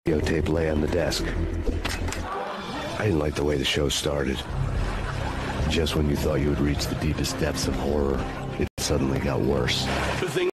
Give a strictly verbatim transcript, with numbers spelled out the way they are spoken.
videotape lay on the desk. I didn't like the way the show started. Just when you thought you had reached the deepest depths of horror, it suddenly got worse. The thing